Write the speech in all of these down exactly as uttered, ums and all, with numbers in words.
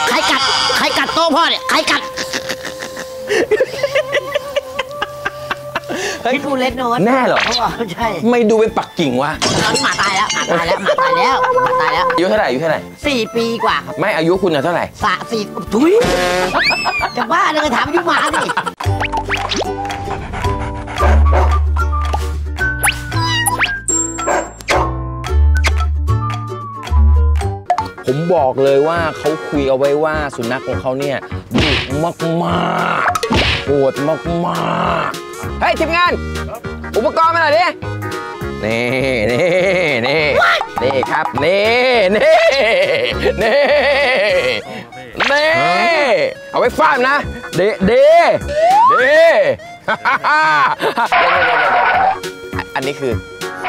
ใครกัดใครกัดโต๊ะพ่อเนี่ยใครกัดพิษบูเลสโนตแน่เหรอใช่ไม่ดูเป็นปักกิ่งวะตอนนี้หมาตายแล้วหมาตายแล้วหมาตายแล้วหมาตายแล้วอายุเท่าไหร่อายุเท่าไหร่สี่ปีกว่าครับไม่อายุคุณเท่าไหร่สะสี่ถุยจะบ้าเลยถามอายุหมาสิผมบอกเลยว่าเขาคุยเอาไว้ว่าสุนัขของเขาเนี่ยดุมากๆโหดมากๆเฮ้ยทีมงานอุปกรณ์มาหน่อยดินี่นี่นี่นี่ครับนี่นี่นี่นี่เอาไว้ฟาดนะเดเดเดอันนี้คือ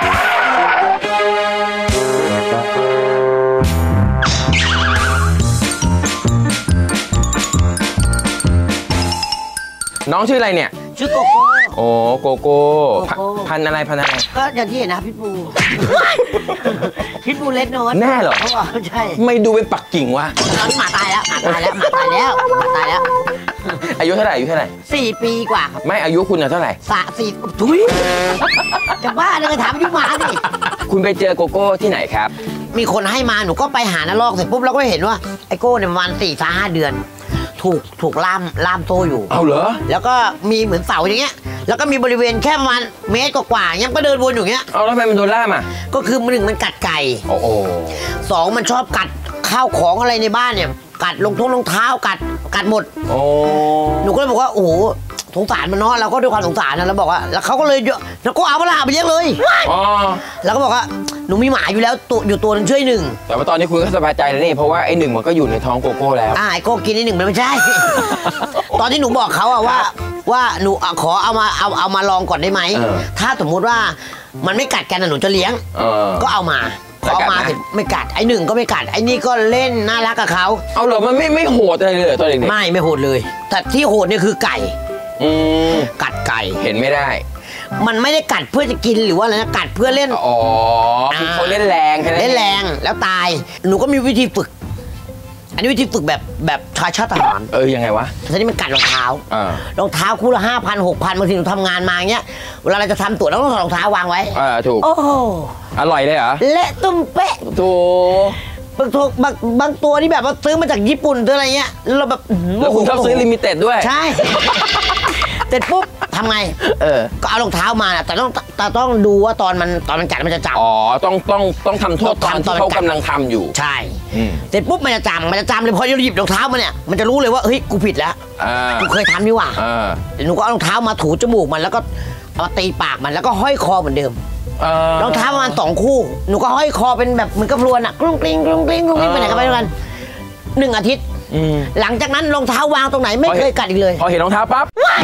น้องชื่ออะไรเนี่ยชื่อโกโก้โอ้โกโก้พันอะไรพันอะไรก็อย่างที่เห็นนะพิษบูพิษบูเลสโนตแน่เหรอใช่ไม่ดูเป็นปักกิ่งวะตอนนี้หมาตายแล้วหมาตายแล้วหมาตายแล้วหมาตายแล้วอายุเท่าไหร่อายุเท่าไหร่สี่ปีกว่าครับไม่อายุคุณเท่าไหร่สะสี่ถุยจะบ้าเลยถามอายุหมาสิคุณไปเจอโกโก้ที่ไหนครับมีคนให้มาหนูก็ไปหานรกเสร็จปุ๊บเราก็เห็นว่าไอโก้เนี่ยประมาณสี่ถึงห้าเดือนถูกถูกล่ามล่ามโซ่อยู่เอาเหรอแล้วก็มีเหมือนเสาอย่างเงี้ยแล้วก็มีบริเวณแค่ประมาณเมตรกว่าๆยังก็เดินวนอยู่เงี้ยเอาแล้วทำไมมันโดนล่ามอ่ะก็คือหนึ่งมันกัดไก่โอ้โหสองมันชอบกัดข้าวของอะไรในบ้านเนี่ยกัดรองท้องรองเท้ากัดกัดหมดโอ้หนูก็เลยบอกว่าโอ้โหสงสารมันเนาะเราก็ด้วยความสงสารนะแล้วบอกว่าแล้วเขาก็เลยแล้วก็เอาเวลาไปเลี้ยงเลยอ๋อแล้วก็บอกว่าหนูมีหมาอยู่แล้วตัวอยู่ตัวนึงช่วยหนึ่งแต่ว่าตอนนี้คุณก็สบายใจแล้วนี่เพราะว่าไอ้หนึ่งมันก็อยู่ในท้องโกโก้แล้วอ่าไอ้โก้กินไอ้หนึ่งมันไม่ใช่ ตอนที่หนูบอกเขาอะว่าว่าหนูขอเอามาเอาเอามาลองก่อนได้ไหมถ้าสมมุติว่ามันไม่กัดกันหนูจะเลี้ยงก็เอามาเอามาเสร็จไม่กัดไอ้หนึ่งก็ไม่กัดไอ้นี่ก็เล่นน่ารักกับเขาเอาเหรอมันไม่ไม่โหดอะไรเลยตอนเด็กไม่ไม่โหดเลยแต่ที่โหดเนี่ยคือไก่กัดไก่เห็นไม่ได้มันไม่ได้กัดเพื่อจะกินหรือว่าอะไรนะกัดเพื่อเล่นอ๋อเขาเล่นแรงเล่นแรงแล้วตายหนูก็มีวิธีฝึกอันนี้วิธีฝึกแบบแบบชายชาติทหารเออยังไงวะทีนี้มันกัดรองเท้ารองเท้าคู่ละห้าพันหกพันบางทีหนูทำงานมาเงี้ยเวลาเราจะทำตัวเราต้องถอดรองเท้าวางไว้อ่าถูกโอ้อร่อยเลยเหรอเละตุ้มเป๊ะถูกบางตัวบางบางตัวนี่แบบว่าซื้อมาจากญี่ปุ่นหรืออะไรเงี้ยเราแบบแล้วคุณชอบซื้อลิมิเต็ดด้วยใช่เสร็จปุ๊บทำไงเออก็เอารองเท้ามาแต่ต้องแต่ต้องดูว่าตอนมันตอนมันกัดมันจะจับอ๋อต้องต้องต้องทำโทษตอนที่เขากำลังทำอยู่ใช่เสร็จปุ๊บมันจะจำมันจะจำเลยพอหยิบรองเท้ามาเนี่ยมันจะรู้เลยว่าเฮ้ยกูผิดแล้วกูเคยทำนี่หว่าหนูก็เอารองเท้ามาถูจมูกมันแล้วก็เอาตีปากมันแล้วก็ห้อยคอเหมือนเดิมรองเท้าประมาณสองคู่หนูก็ห้อยคอเป็นแบบเหมือนกับพลวนอะกรุ้งกริ้งกรุ้งกริ้งกรุ้งกริ้งไปไหนกันไปด้วยกันหนึ่งอาทิตย์หลังจากนั้นรองเท้าวางตรงไหนไม่เคยกัดอีกเลยพอเห็นรองเท้าปั๊บ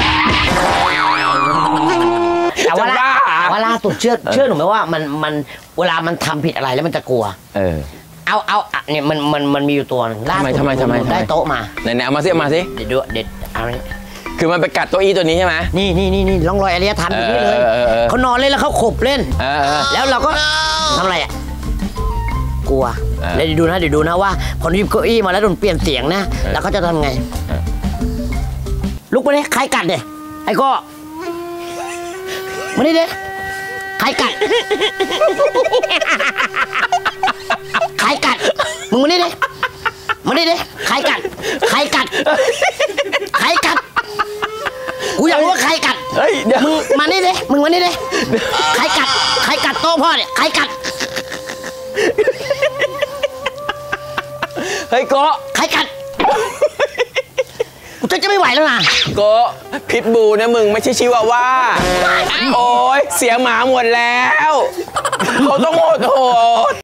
แต่ว่าว่าล่าสุดเชื่อเชื่อหนูไหมว่ามันมันเวลามันทำผิดอะไรแล้วมันจะกลัวเออเอาเอาเนี่ยมันมันมันมีอยู่ตัวนึงล่าสุดทำไมทำไมได้โต๊ะมาไหนๆเอามาสิเอามาสิเด็ดดูเด็ดเอาคือมันไปกัดตัวอีตัวนี้ใช่ไหมนี่นี่นี่นี่ร่องรอยอารยธรรมอยู่นี่เลยเขานอนเล่นแล้วเขาขบเล่นแล้วเราก็ทำอะไรอ่ะกลัวเดี๋ยวดูนะเดี๋ยวดูนะว่าพอหยิบเก้าอี้มาแล้วโดนเปลี่ยนเสียงนะแล้วเขาจะทำไงลุกไปเลยใครกัดเนี่ยไอ้ก็มาดิเด้ใครกัดใครกัดมึงมาดิเด้มาดิเด้ใครกัดใครกัดใครกัดกูอยากรู้ว่าใครกัดเฮ้ยเดี๋ยวมึงมาดิเด้มึงมาดิเด้ใครกัดใครกัดโต๊ะพ่อเนี่ยใครกัดเฮ้ยโกใครกัดกูจะไม่ไหวแล้วนะโกพิทบูนะมึงไม่ใช่ชิวาว่าโอ้ยเสียหมาหมดแล้วเขาต้องโหดโหด